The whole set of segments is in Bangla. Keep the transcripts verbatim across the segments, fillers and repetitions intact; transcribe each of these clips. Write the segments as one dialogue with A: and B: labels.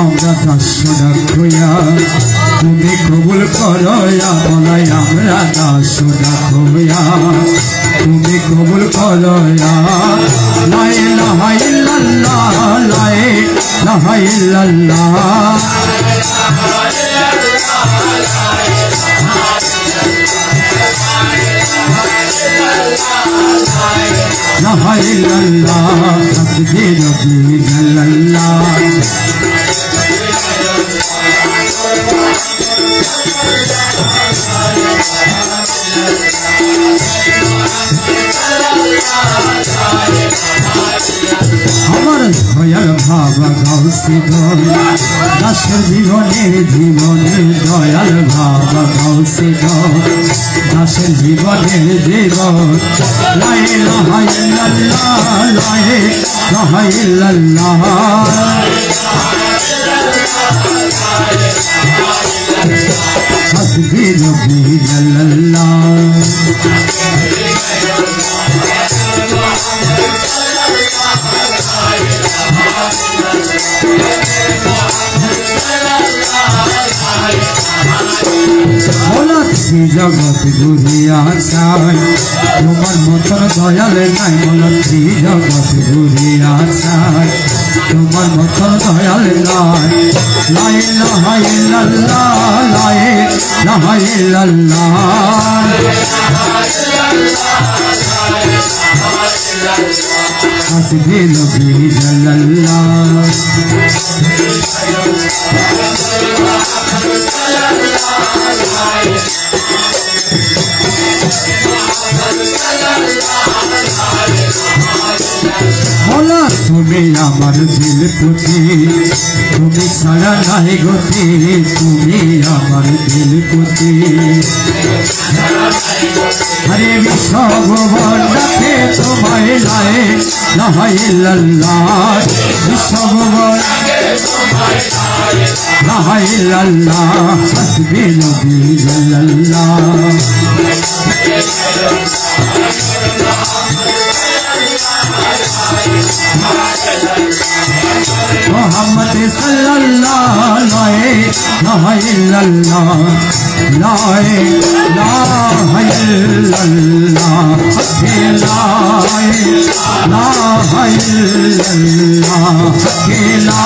A: আমরা দাসরা খোয়া তুমি কবুল করো বলাই আমরা দাসরা খোয়া তুমি কবুল করো লা ইলাহা ইল্লাল্লাহ লা ইলাহা ইল্লাল্লাহ لا إله إلا الله حسبي ربي جل الله আমার দয়াল বাবা গাউসে গো দাসের জীবনে জীবনে দয়াল বাবা গাউসে গো দাসের জীবনে জীবন লা ইলাহা ইল্লাল্লাহ লা ইলাহা ইল্লাল্লাহ হাসবি রব্বি জাল্লাল্লাহ জগৎ ঘুরিয়া চাই তোমার মতন দয়াল নাই মলত্রী জগৎ ঘুরিয়া চাই তোমার মতন দয়াল নাই লা ইলাহা ইল্লাল্লাহ লা ইলাহা ইল্লাল্লাহ হাসবি রব্বি জাল্লাল্লাহ মোলা তুমি আমার দিল পুতি তুমি ছাড়া নাই গতি তুমি আমার দিল পুতি হরে বিশ্ব ভুবন ডাকে তোমায় লা ইলাহা ইল্লাল্লাহ বিশ্ব ভুবন লা ইলাহা ইল্লাল্লাহ হাসবি রব্বি জাল্লাল্লাহ मोहम्मद सल्लल्लाहु अलैहि इल्लल्लाह ला इलाहा इल्लल्लाह ला इलाहा इल्लल्लाह ला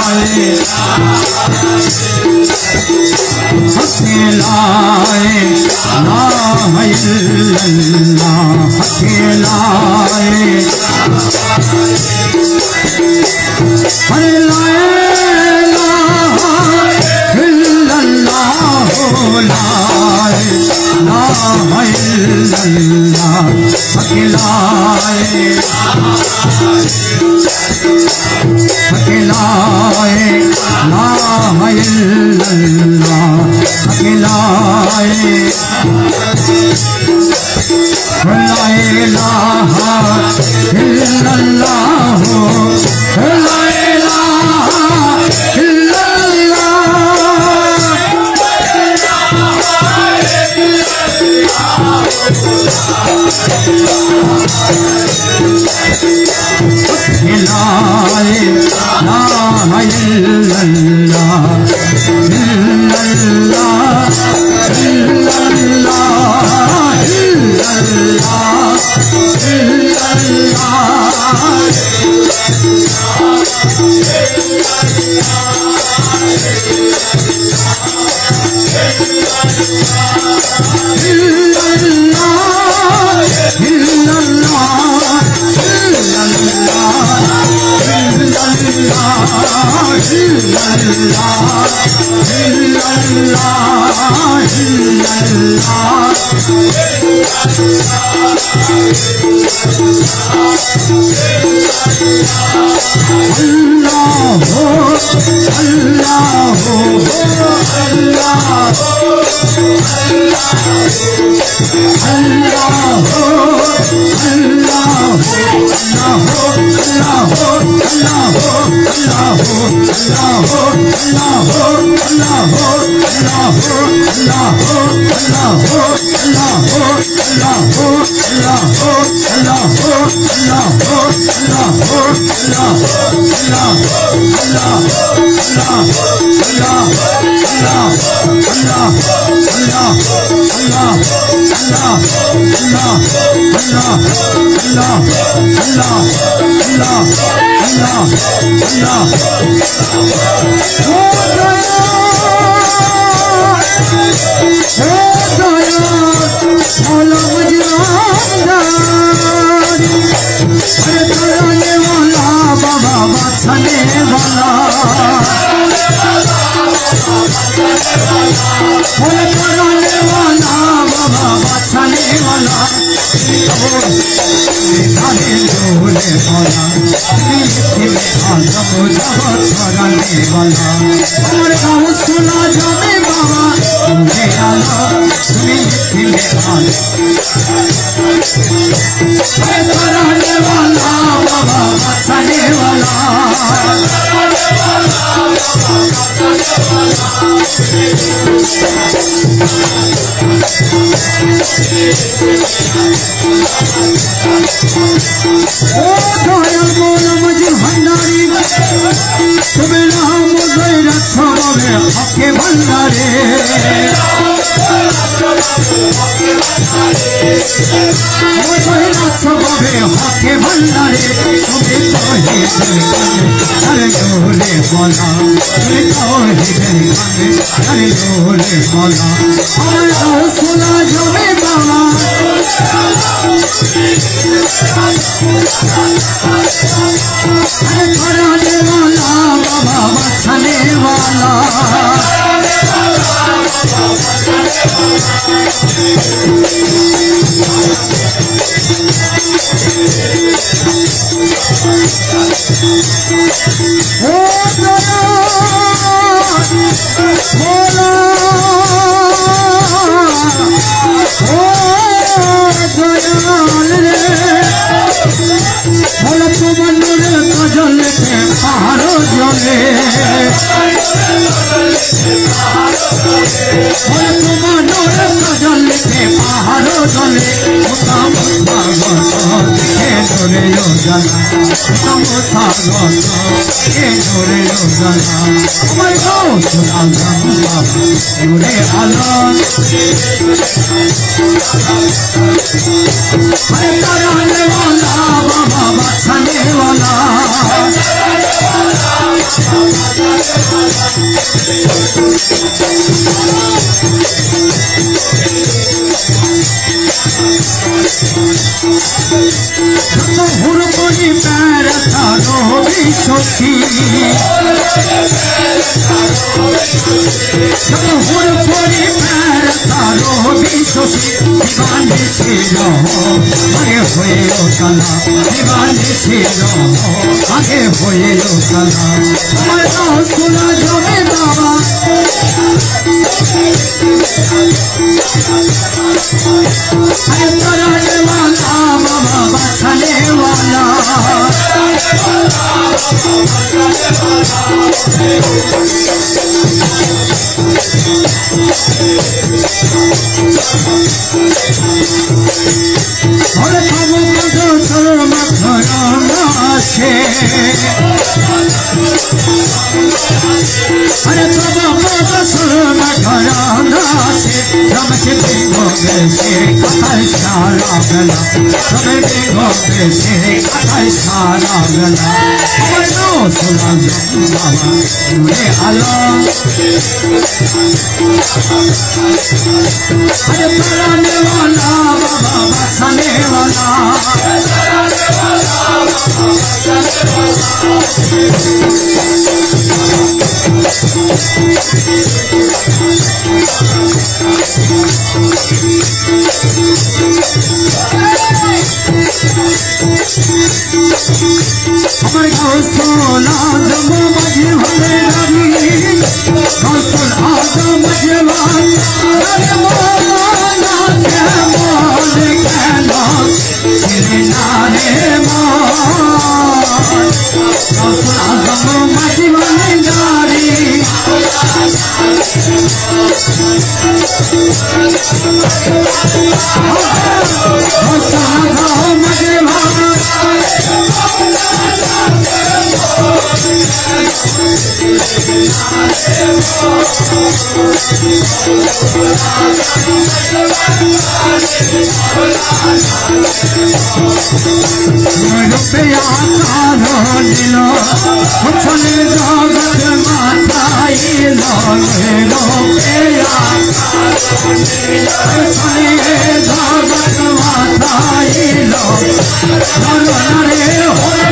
A: इलाहा इल्लल्लाह ला हरे ला इलाहा इल्लल्लाह ला इलाहा इल्लल्लाह ला इलाहा इल्लल्लाह ला इलाहा इल्लल्लाह ला इलाहा Allah Thank you. रुपया कारो लीलो उछले जगत माताई लो रुपया कारो लीलो उछले जगत माताई लो नरे होए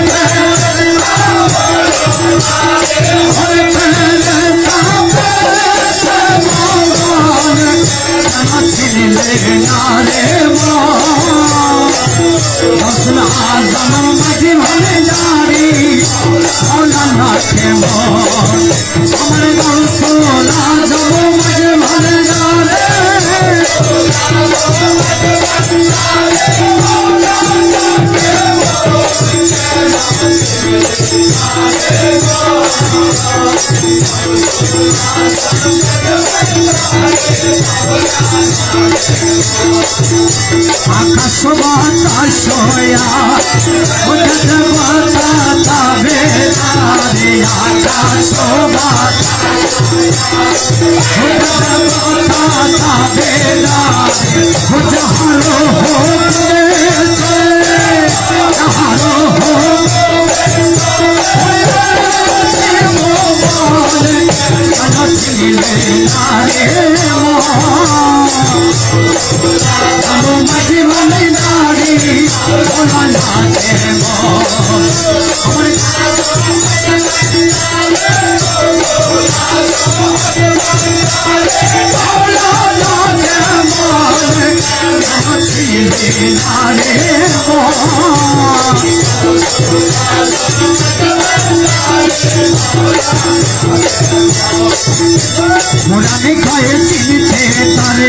A: होए नारे हौसला आजम मजी भले जारी मौलाना के मोर हमारे हौसला आजम मजी भले जारे आकाश बाताशोया उदत बाता बेदारे आकाश बाताशोया उदत बाता बेदारे जहारो हो जहारो हो मजी मनी नारी मुराने खाए चिलते तारे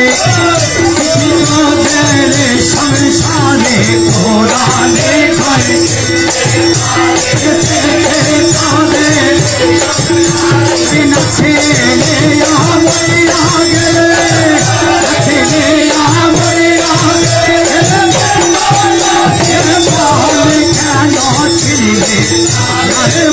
A: तेरे शमशाने मुराने खाए बिना छेले या मैया गे छेले या मैया गे बोल क्या चिले यार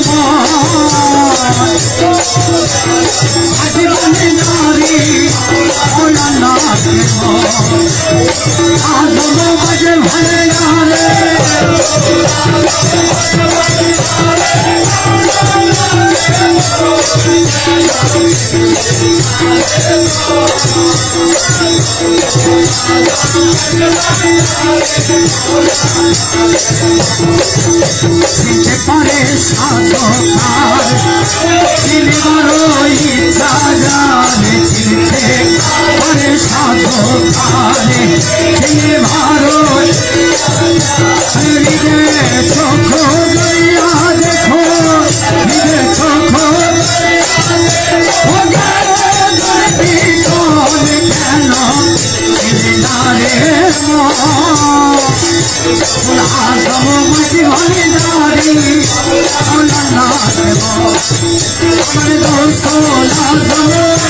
A: मजी बने नारी मौलाना के मोर आजम मजे भले नारे चिंते परेशान होकर चिले मारो इच्छा जाने चिंते परेशान होकर चिले मारो निजे चोखो गया देखो निजे चोखो हो गया कौन कहना चिले नारे आजम मजी भले नारी मौलाना के मोर हमारे दोस्तों आजम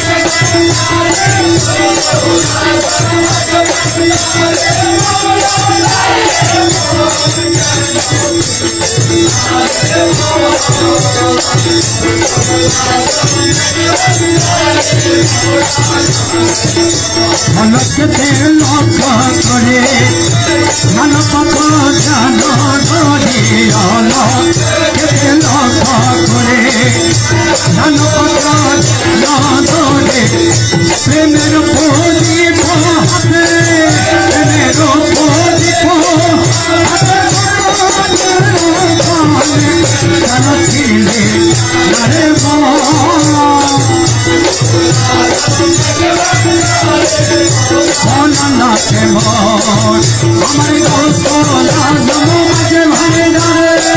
A: मनसते लोक करे मन पथ जान धरी केते लोक करे मन पथ जान धरे प्रेमेर प्रदीप हाथे प्रेमेर प्रदीप हाथे जान छिले नारे मौलाना के मोर हमारे हौसला आजम मजे भले नारे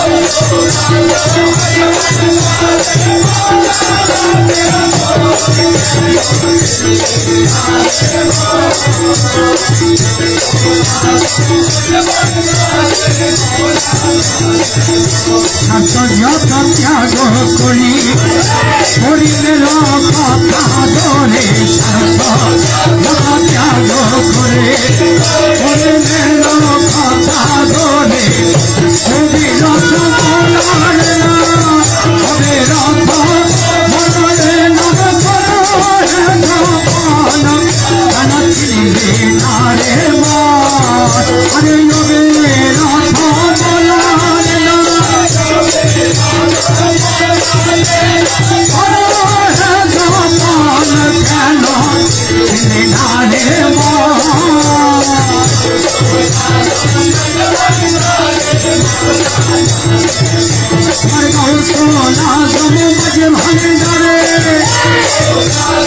A: যত ত্যাগ করি করিলে কথা ধরে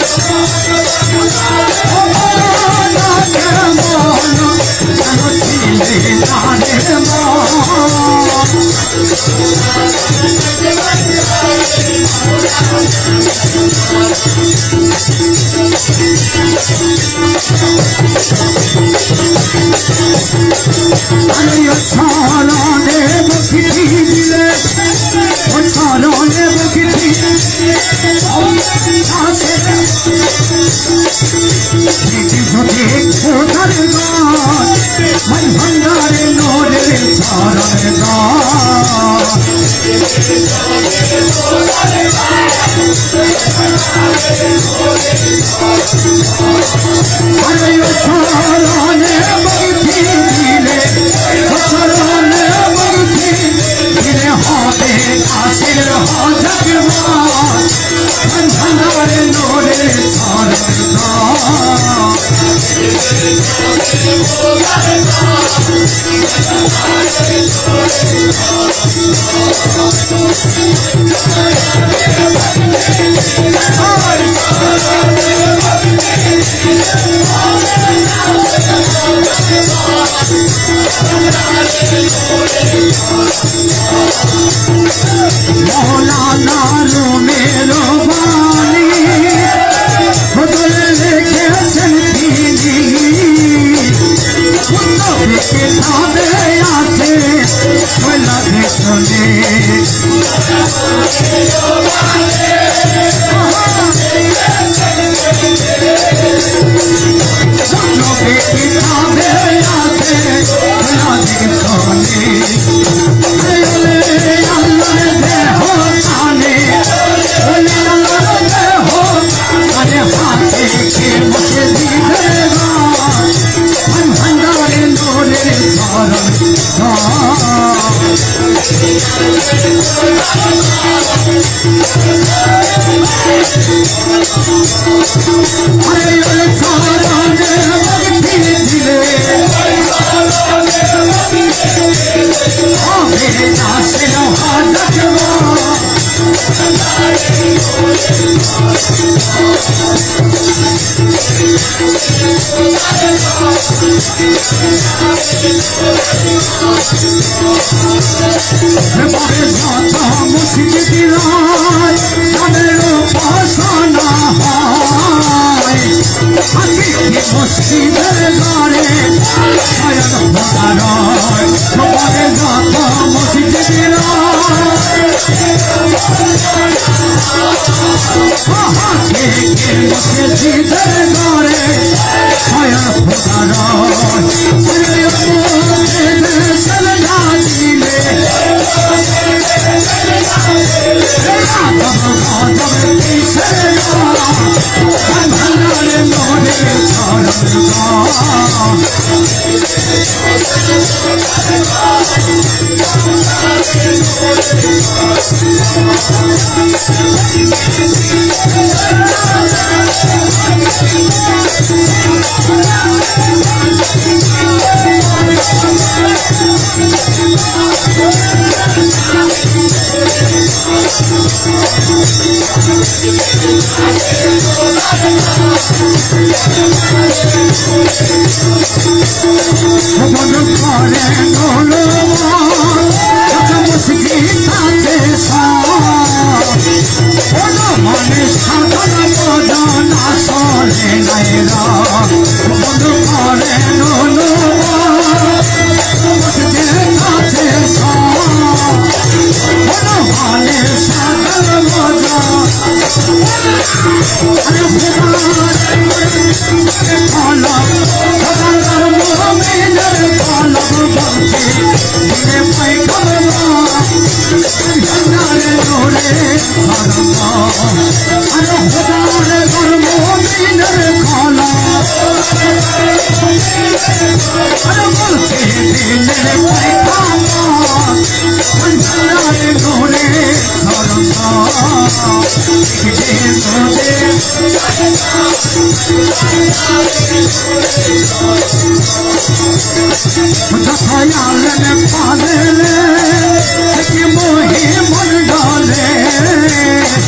A: पाले मोहे मन डाले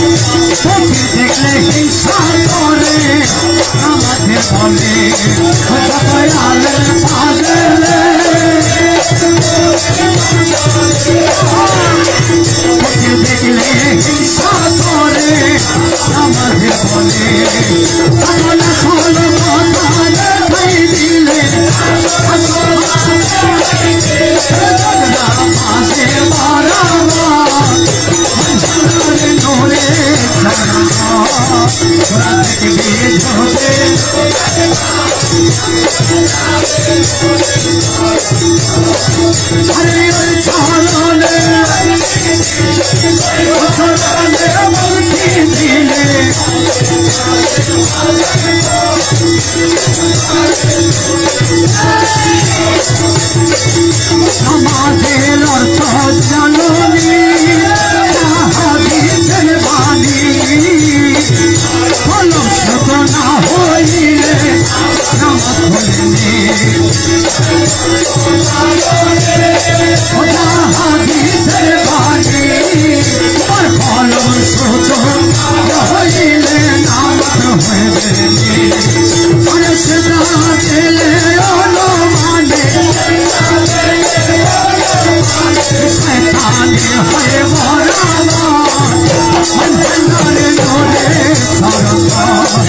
A: চোখে দেখলে হিংসা করে আমাকে বলে দয়ালের পাগলে চোখে দেখলে হিংসা করে আমাকে বলে আমার হলো কথা দেখাই দিলে পাশে বরাবর নোরে তোরা দেখবি ঝোঁকে আরে ওই চলনে চলনে মুক্তি দিলে সমাজের অর্থ জাননি হাদিসের বাণী কলঙ্ক না হইলে নামাজ পড়েনি হাদিসের বাণী কলঙ্ক না হইলে নামাজ হইবেনি মানুষ না গেলে অনুমানে শয়তানি হয়ে বরাবর মন্দিরে নোরে সরকার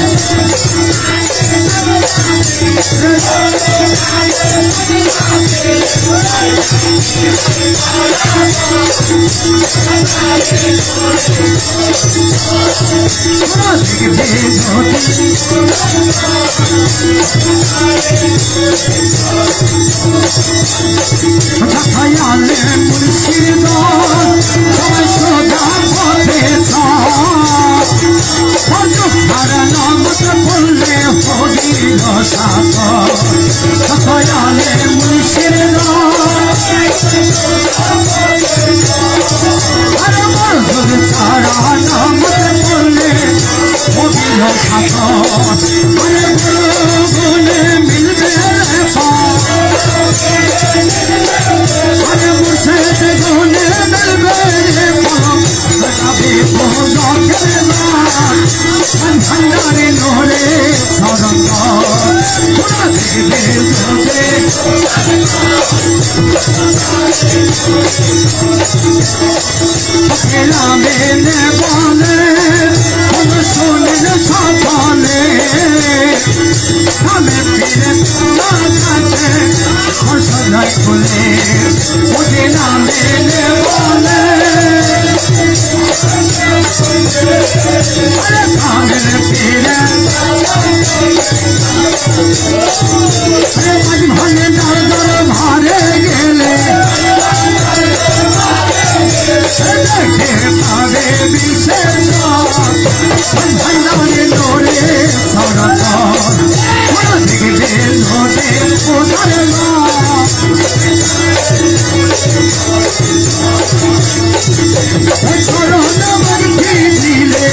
A: খয়ালে মুর্শিদ সবাই সোজা পথে নামত বললে হরিল সাগর খয়ালে মুর্শিদ তারা নামত বললে হরিল সাগর আরে গুনে মিলবে আরে মুর্শিদ গুনে মিলবে ভণ্ডারে নোরে সরকার রামে বলে শুনিল সকলে রামে ফিরে কাছে সদাই খুলে ওকে রামে বলে আরে কামের ফিরে আরে মাঝ ভাঙে দর দর ভারে গেলে দেখে পাবে বিশেষ ভণ্ডারে নোরে সরকার দেখবে নোরে ওধার চরণ মুক্তি দিলে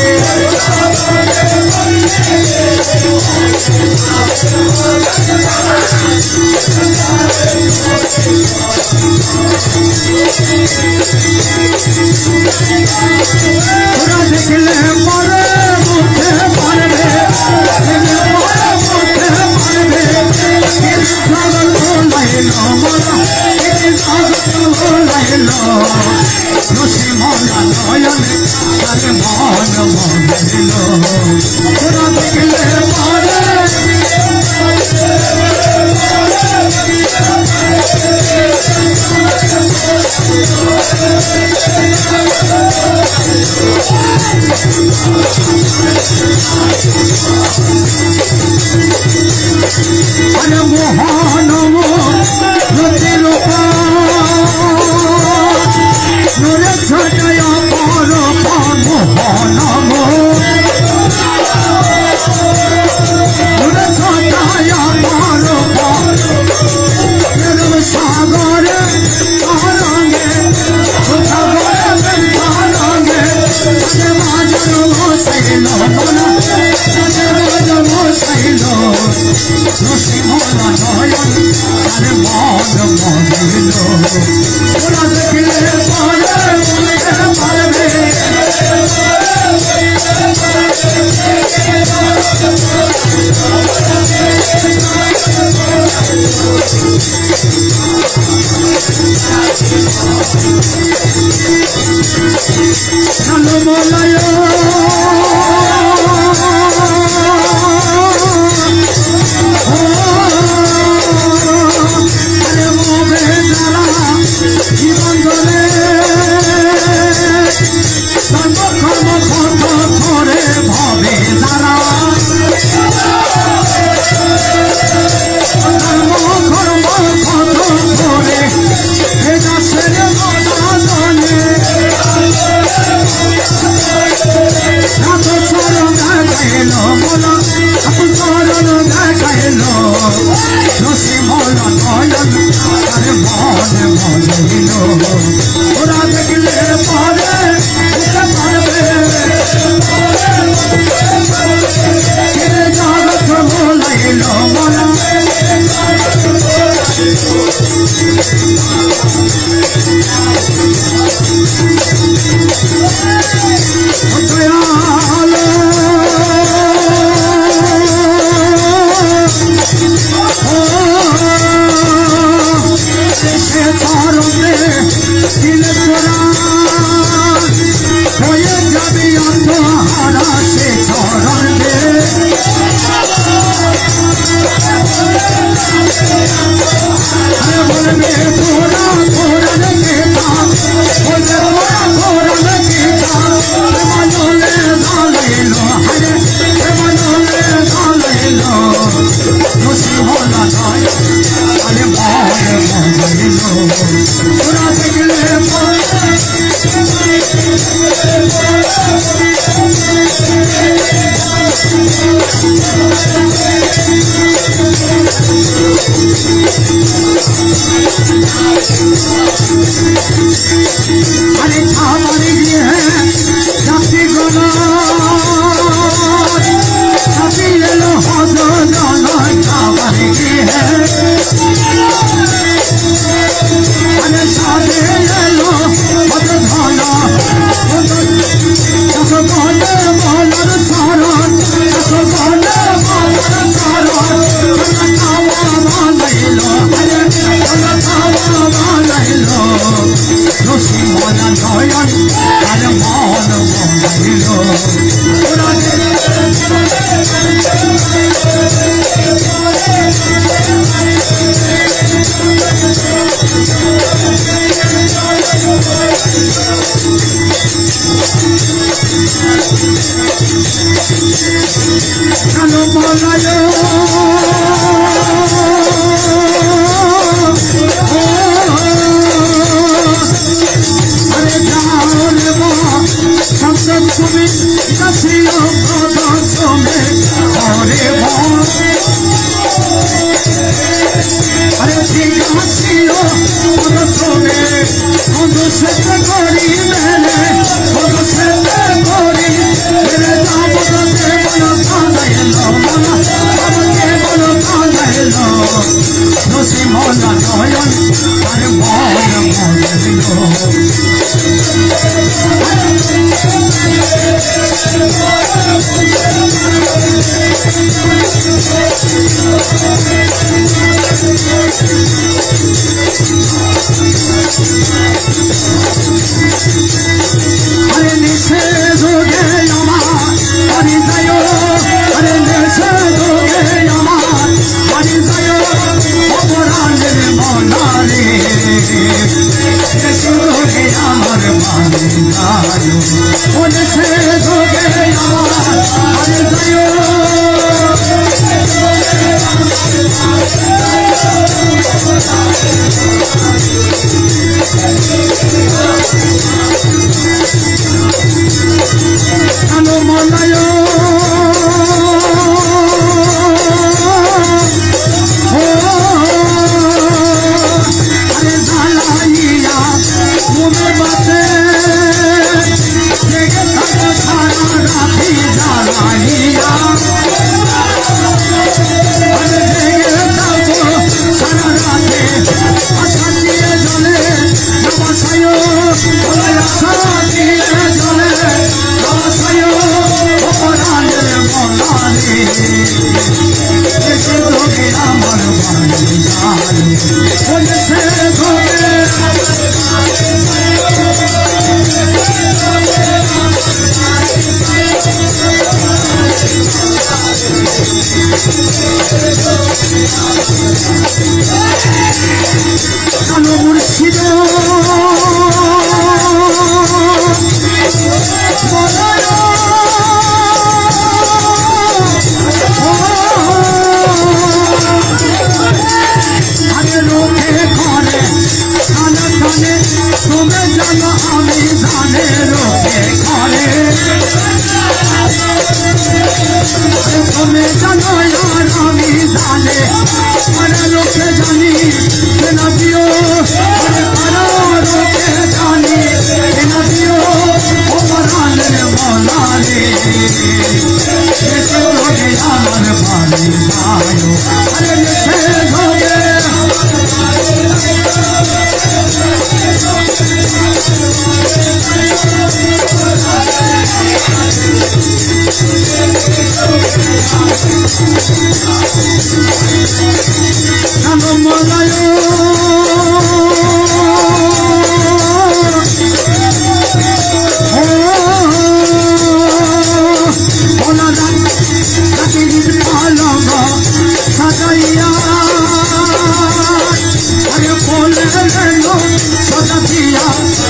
A: তোরা দেখলে পরে মুখে পারবে মুখে পারবে জগৎ লাইল মরা জগৎ লাইল নসিমনা নয়নে তারে মন মহিল তোরা দেখলে পরে আরে মোহন নদী রূপা নুরে ছটায় পর মোহন নুরে ছটায় পর সাগরে রঙে সাগরে রঙে মাঝর বসাইল মাঝর বসাইল নসিমনা নয়ন আরে মন মহিল ওরা দেখলে পরে পারবে জানো মুর্শিদ আরে লোকে ঘরে খানা খানে তুমি জানো আমি জানে লোকে ঘরে তুমি জানো আর আমি জানে আরে লোকে জানি কেনা দিও আরে আরো লোকে জানি কেনা দিও ও মরানের মলারে এসে লোকে আমার বাড়ি আয়ো আরে এসে লোকে জানো মলায় সাজাইয়া আরে বলে গেলো সাজা দিয়া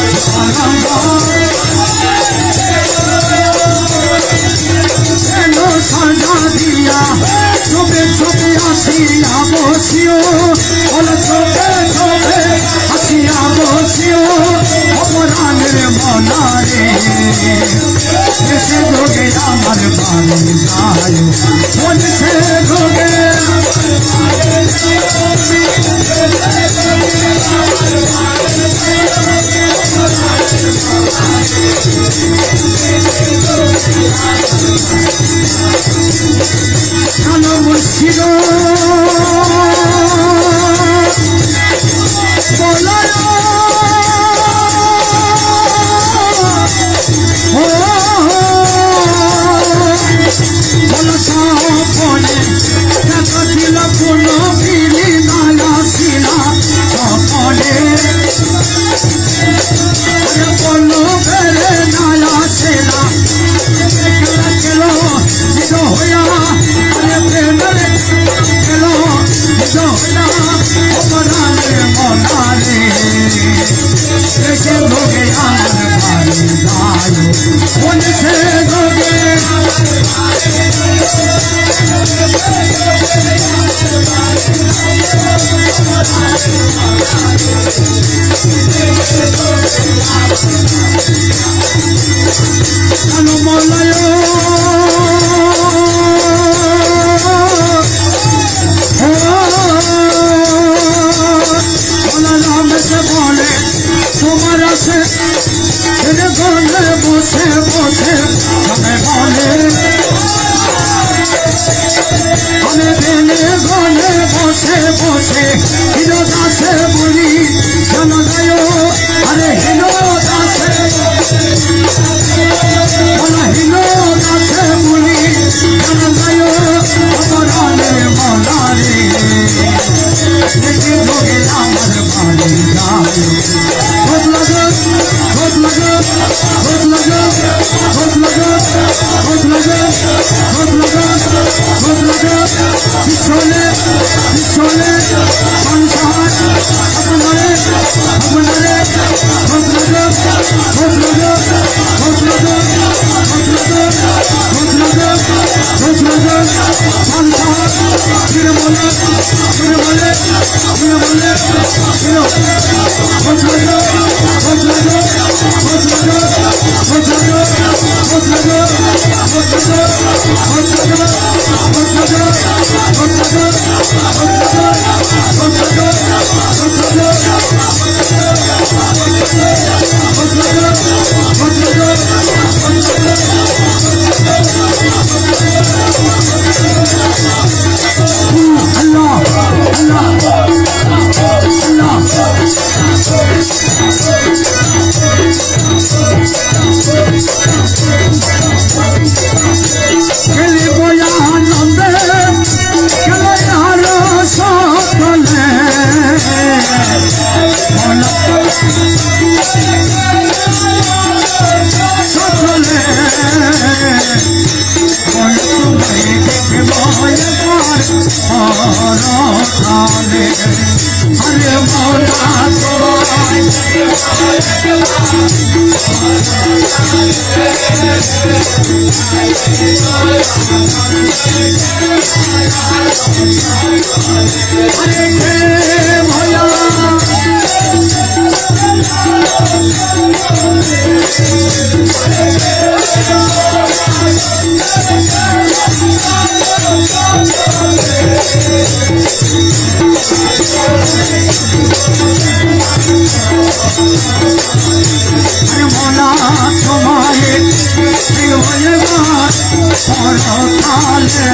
A: এলো সাজা দিয়া চোখে চোখে আসিয়া বসিও বলে চোখে চোখে আসিয়া বসিও অপরাধের মনারে এসে যোগে আমার বাড়ি যায় বলছে যোগে জানো মুর্শিদ বলায় বলো সপনে দেখা ছিল কোনো বিলি নালা ছিল সপনে বলো বেড়ে নালা ছিল খেলা খেলো নিজ হইয়া আরে প্রেমের খেলো নিজ হইয়া অপরাধের মনারে এসে ভোগে আমার বাড়ি যায় বলছে ভোগে জানো মলায় বলে তোমার আছে বলে বসে বসে আমি বলে আমি বেলে গলে বসে বসে হিরো দাসে বলি জানা যায় আরে হিরো দাসে বলা হিরো দাসে বলি জানা যায় অপরাধে মলারে দেখে লোকে আমার বাড়ি যায় খোঁজ লাগো খোঁজ লাগো খোঁজ লাগো খোঁজ লাগো খোঁজ লাগো খোঁজ লাগো খোঁজ লাগো পিছনে পিছনে সংসার আপনারে আপনারে খোঁজ লাগো খোঁজ লাগো খোঁজ লাগো খোঁজ লাগো খোঁজ লাগো খোঁজ লাগো সংসার ফিরে বলে ফিরে বলে ফিরে বলে ফিরে খোঁজ লাগো খোঁজ লাগো খোঁজ লাগো খোঁজ লাগো খোঁজ লাগো খোঁজ লাগো খোঁজ লাগো খোঁজ লাগো খোঁজ লাগো খোঁজ লাগো খোঁজ লাগো পরকালে আরে মোলা তোমায় আরে কে ভয়া মোলা তোমায় হয়ে পরকালে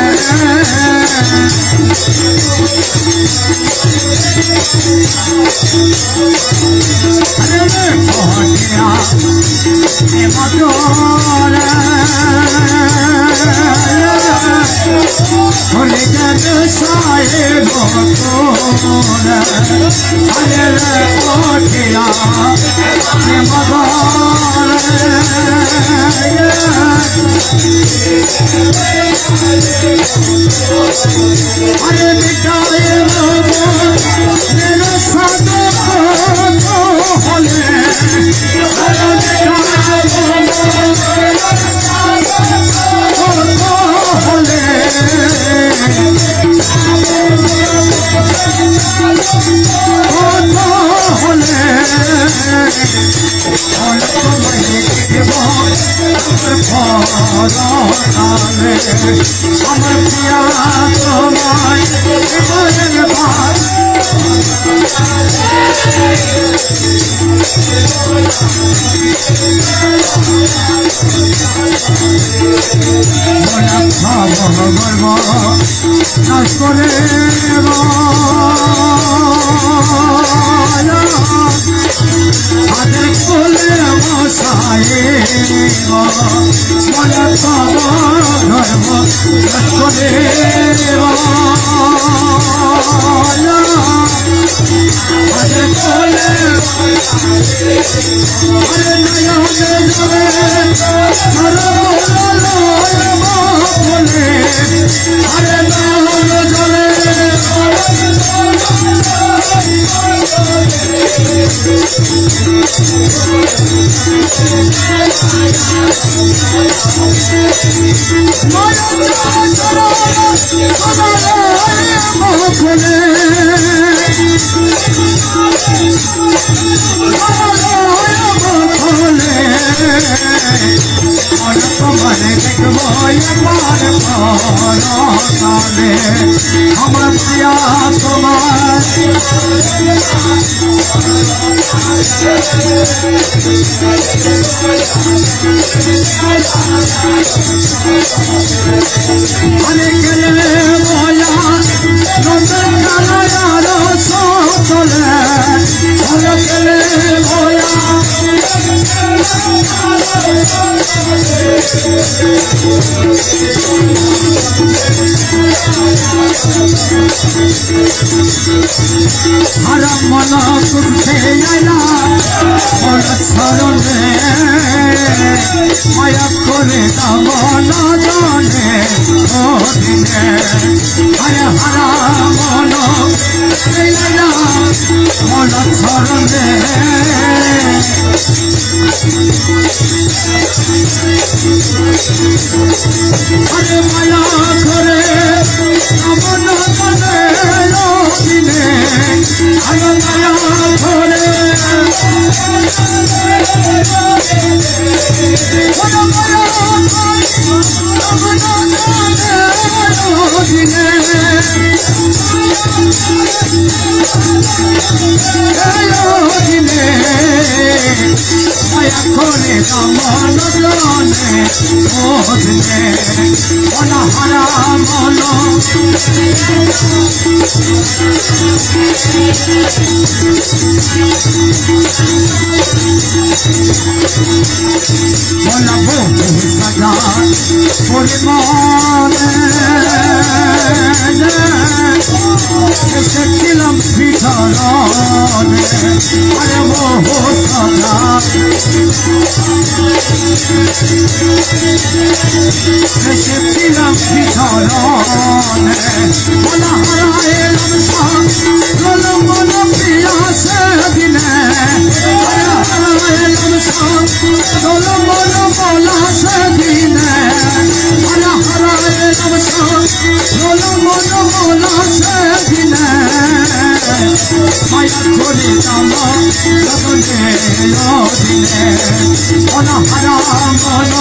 A: আরে ঘটিয়া মজরে হলে গেছে সাহেব তোরা আরে ঘটিয়া মজরে আরে বিটায় মেরে সাদ হলে আরে বিটায় হলে হলে আমার পিয়া তোমায় ভাত গর্ব নাশ করে হাতের কোলে মশায়ে মনে খবর ধর্ম নাশ করে হাতের কোলে আরে নয়নে যাবে বলে আরে নয়নে যাবে তোমারে দেখবো আমার প্রিয়া তোমার অনেক বলা নতুন কালার চলে অনেক বলা হারাম মনা করতে আইলা মন শরণে মায়া করে দামন জানে ও দিনে আরে হারাম মন আইলা মন শরণে আরে মায়া করে দামন জানে ও দিনে আরে মায়া করে করে দামন জানে ওদনে অনাহারা মন মনা বহু সাজা পরিমনে এসেছিলাম ভিতরনে আরে বহু সাজা এসেছিলাম ভিতরনে অনাহারা মোলা মোলা মোলা সেদিনে মায়া করে দাম লগনে দিনে মোলা হারা মোলা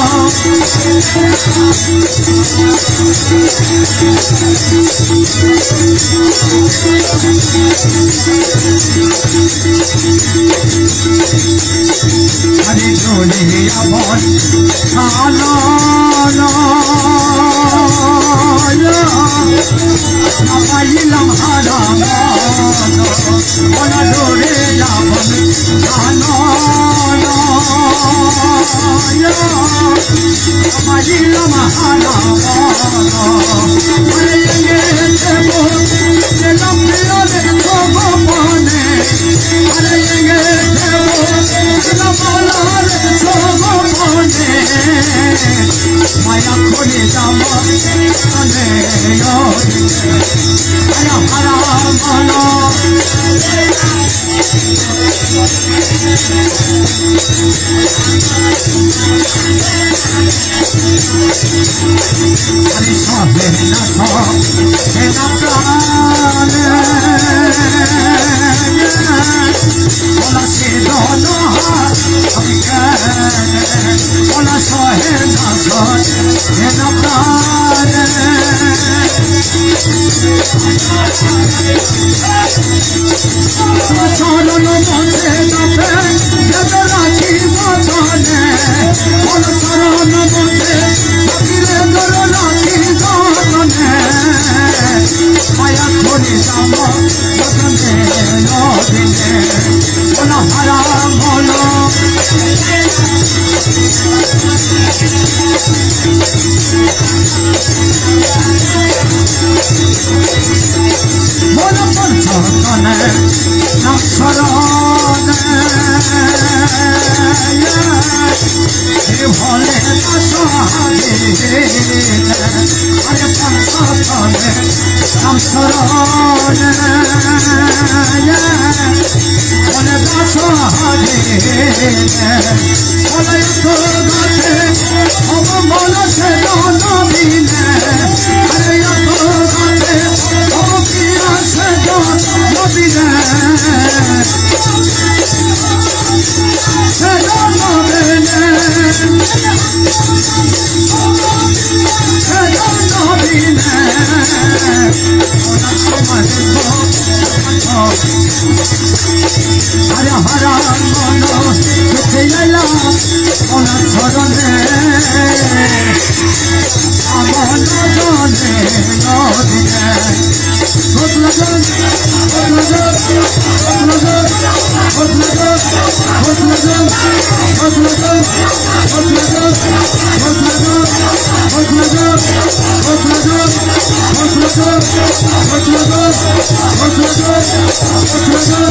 A: আরে চলে আবার খালো পাইলাম হারা মন ধরে যাবন খালো পাইলাম হারা মায়া করে যাম হারা হারা বলো আরে সবে না সবে না প্রাণ বলা সে দল আমি বলা সহে না সহে না প্রাণ চরণ মধ্যে যাবে যাবে রাখি বচনে বল চরণ মধ্যে থাকিলে তোর রাখি বচনে মায়া করে যাম বচনে দিনে বল হারা বল বল পঞ্চতনে নাম শরণে ভলে সহাগে আরে পঞ্চতনে নাম শরণে বলে সহাগে বলে তো গাছে অব মন সে নবীনে আরে তো গাছে অব পিয়া সে নবীনে সে নবীনে সে নবীনে ওনা সমাজ আরে হারা মন উঠে এলাম ওনা চরণে আমন জনে নদিনে ঘোষলগন ঘোষলগন ঘোষলগন ঘোষলগন ঘোষলগন ঘোষলগন ঘোষলগন ঘোষলগন ঘোষলগন ঘোষলগন ঘোষলগন ঘোষলগন ঘোষলগন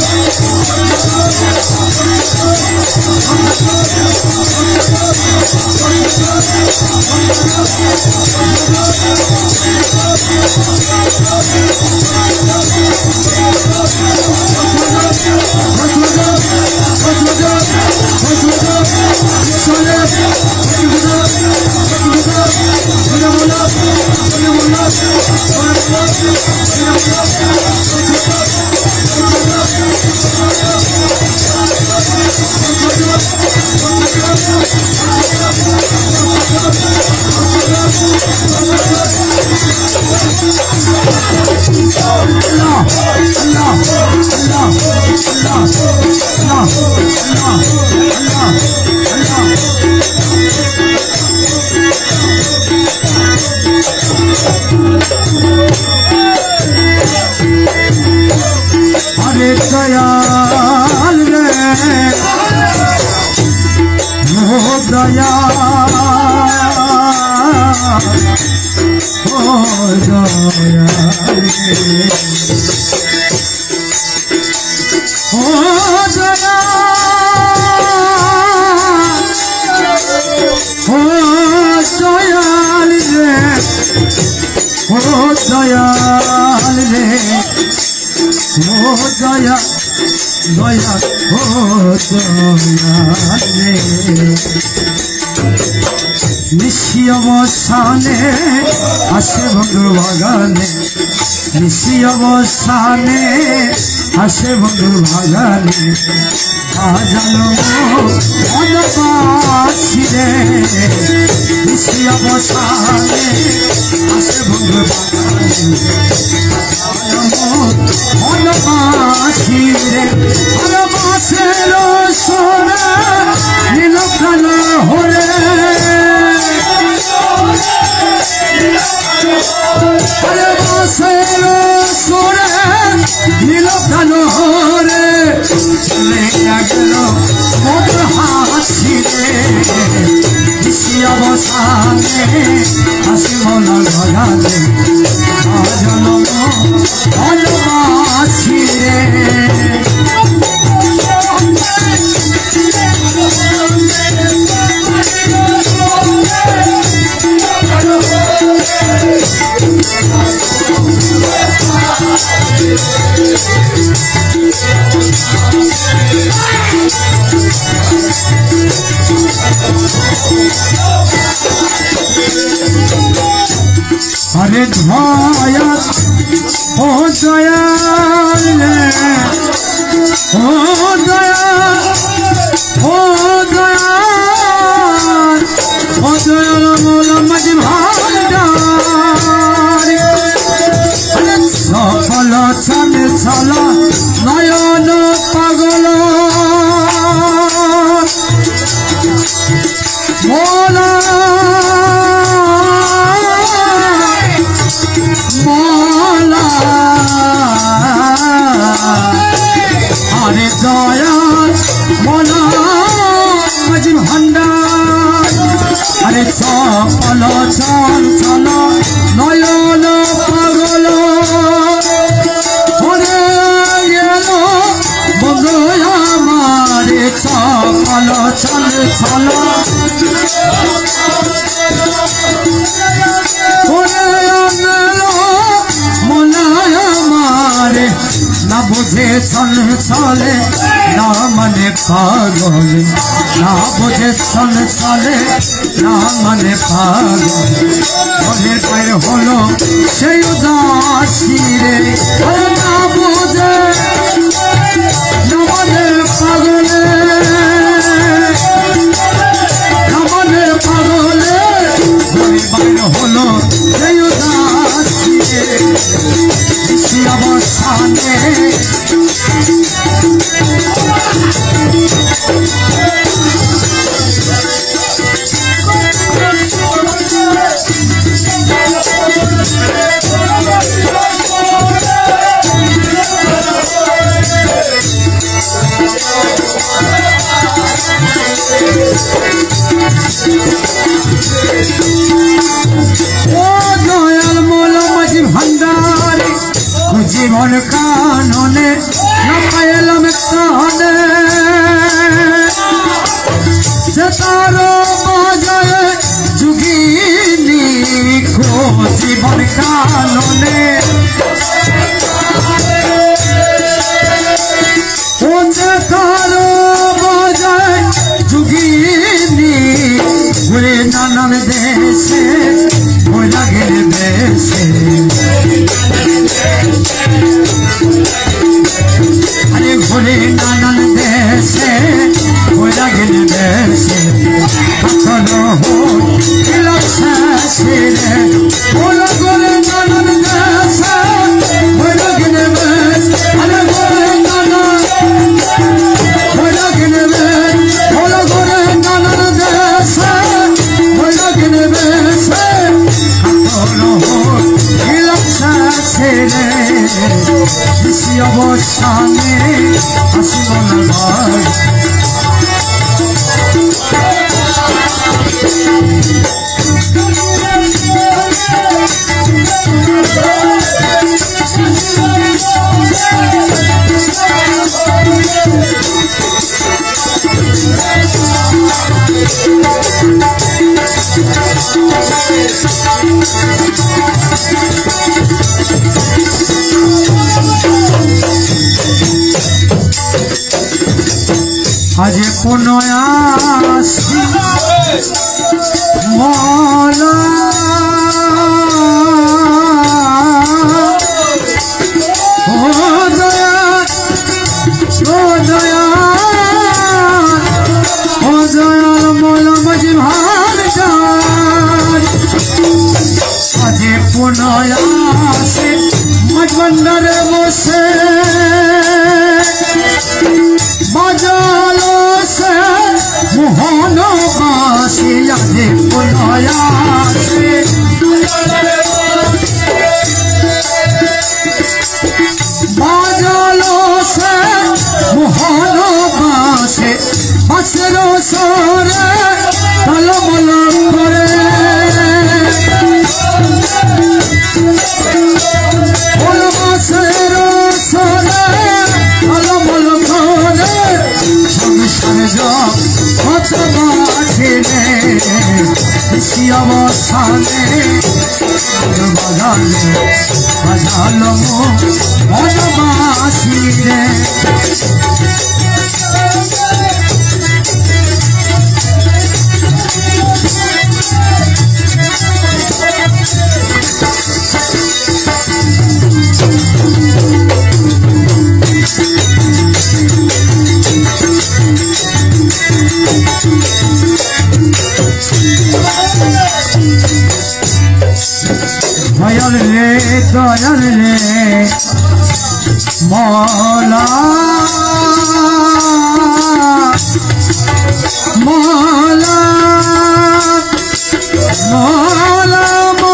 A: हरे दयाल रे हो दयाल हो दयाल रे हो दयाल हो दयाल रे हो दयाल रे हो दया दया हो दयाल रे নিশি অবসানে আসে বন্ধুর বাগানে নিশি অবসানে আসে বন্ধুর বাগানে বাজানো মনবাসী রে নিশি অবসানে আসে বন্ধুর বাগানে মনবাসী রে ভালোবাসের সোনা নীল কালো হরে ভালোবাসের সোনা নীল কালো হরে চলে গেল মধুর হাসি রে নিশি অবসানে হাসি মনার বাগানে বাজানো ভালোবাসি রে अरे धोया ओ दयाल ओ दयाल ओ दयाल ओ दयाल मोला मज भांडार अरे सफल चल चला नयन पागल मोला मोला अरे दयाल मोला मज भंडार अरे सफल चल चल नयन पागल हरे गेल बंधु हमारे सफल चल चल ना बुझे सन चले ना मने पागल ना बुझे सन चले ना मने पागल ओरे पैर हलो সেই উদাসী রে না বুঝে না মনে পাগলে না মনে পাগলে ওরে বাইর হলো সেই উদাসী রে নিশি অবসানে জীবন কাননে না পাইলাম কানে যে তার বাজায় যুগিনী খো জীবন কাননে ও যে তার বাজায় যুগিনী ঘুরে নানান দেশে ঘোরা গেলে দেশে अरे घुरे नानन देशे घोरा गेल देशे कखनो हो रे बोलो घुरे नानन देशे घोरा गेल देशे अरे घुरे नानन घोरा गेल देशे बोलो घुरे नानन देशे घोरा गेल देशे कखनो हो रे निशि अवसाने हासि मनार बागाने আজ পুনয়াসি মলা ও দয়া ও দয়া ও দয়াল মোলা মাঝি ভান্ডার আজ পুনয়াসি মাঝ ভান্ডারে বসে বাজালো সে মোহন বাসি আজে পুনয়াসি বাজালো সে মোহন বাসে বাসের সরে ঝলমল করে বাসের সরে ঝলমল করে কত বাছিলে কৃষি অবসানে বাজালে বাজালো মনবাসিরে দয়াল রে দয়াল রে মৌলা মৌলা মৌলা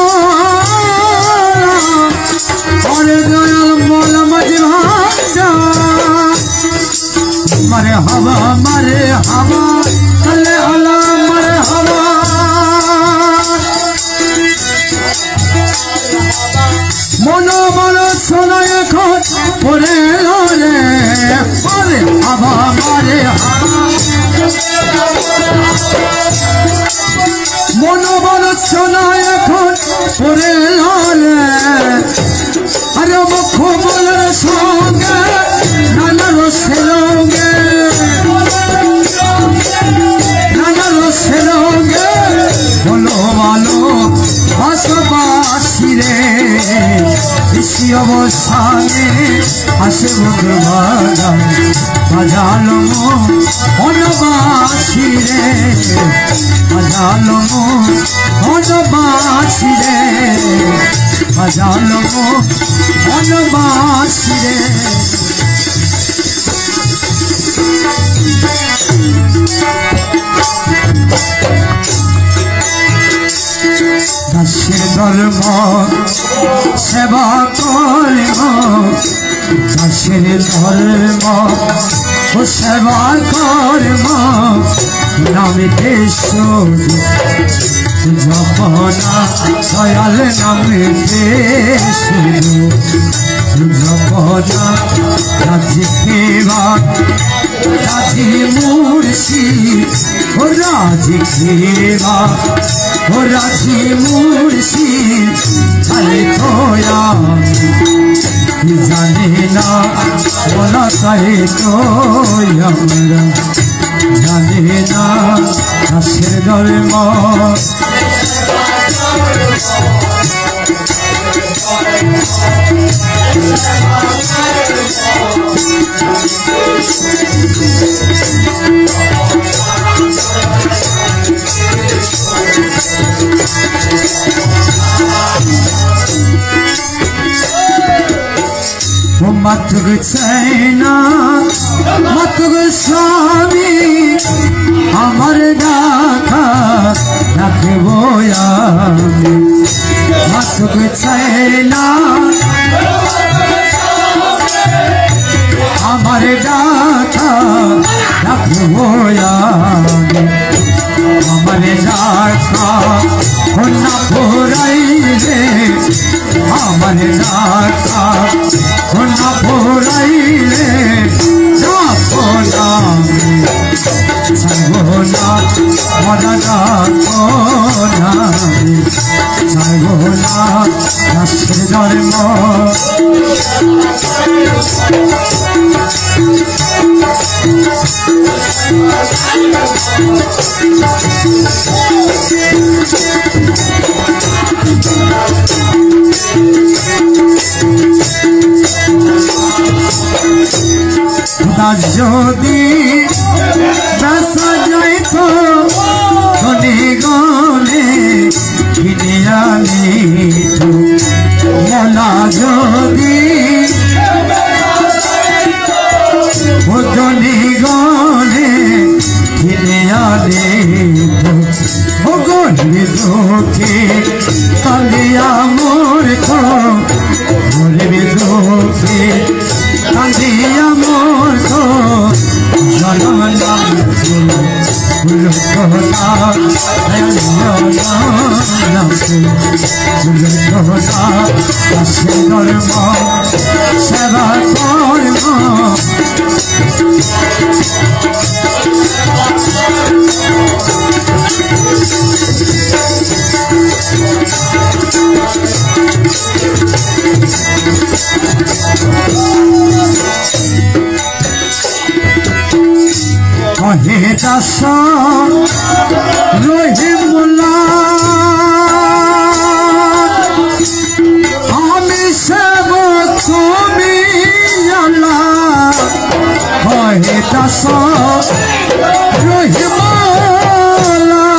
A: মৌলা আরে দয়াল মৌলা মাঝি ভান্ডার মারে হাওয়া মারে হাওয়া আলে আলা মারে হাওয়া মনো মনো শোনা এখন পরে রে মারে হাওয়া মারে হাওয়া মনো মনো শোনা এখন পরে রে আরে মুখ বলার সঙ্গে নানা রসের রঙে নানা রসের রঙে বলো ভালো বাসবাসী রে কৃষি অবসানে আসে বন্ধু ভাজা বাজালো মনবাসী রে বাজালো মনবাসী রে বাজালো মনবাসী রে দাসের ধর্ম সেবা করিব দাসের ধর্ম ও সেবা করিব নামিতে শুধু জপনা দয়াল নামিতে শুধু জপনা রাজি কেবা রাজি মুর্শি ও রাজি কেবা ও রাজি মুর্শি আরে তোয়া জানে না বলা তাই তো আমরা জানে না দাসের ধর্ম মাতুগ চাইনা মাতুগ স্বামী আমার ডাকা রাখব আমি মাতুগ চাইনা আমার ডাকা রাখব আমি আমার ডাকা না পোড়াইলে আমার ডাকা না পোড়াইলে সর্বনাথ মনা ডাক সর্বনাথ দাসের ধর্ম দাস যদি বেচা যাইত ধনী গনে কিনে আনিত মলা যদি ধনী গনে কিনে আনিত ও গনে দুঃখে কালিয়া মূর্খ গরিবী দুঃখে কালিয়া মূর্খ জননাম সেবা কর্ম হে দাস রহিমুল্লাহ আমি সেবক তুমি আল্লাহ হে দাস রহিমুল্লাহ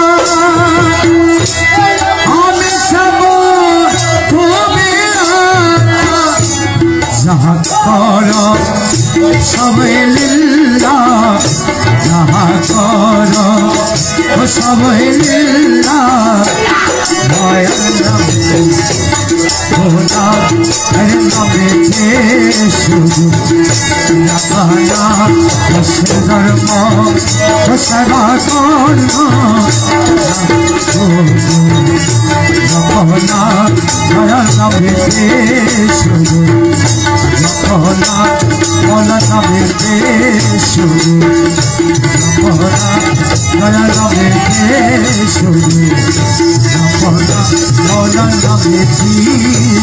A: আমি সেবক তুমি আল্লাহ যাহা কর সবে লিল্লাহ যাহা কর সবে লিল্লাহ দয়ার নামে খোদা এর নামে শুধু রাখানা সে ধর্ম সেবা কর্ম রখনা দয়ার নামে শুধু রখনা বলা নামে শুধু রখনা দয়ার নামে শুধু রখনা বলা নামে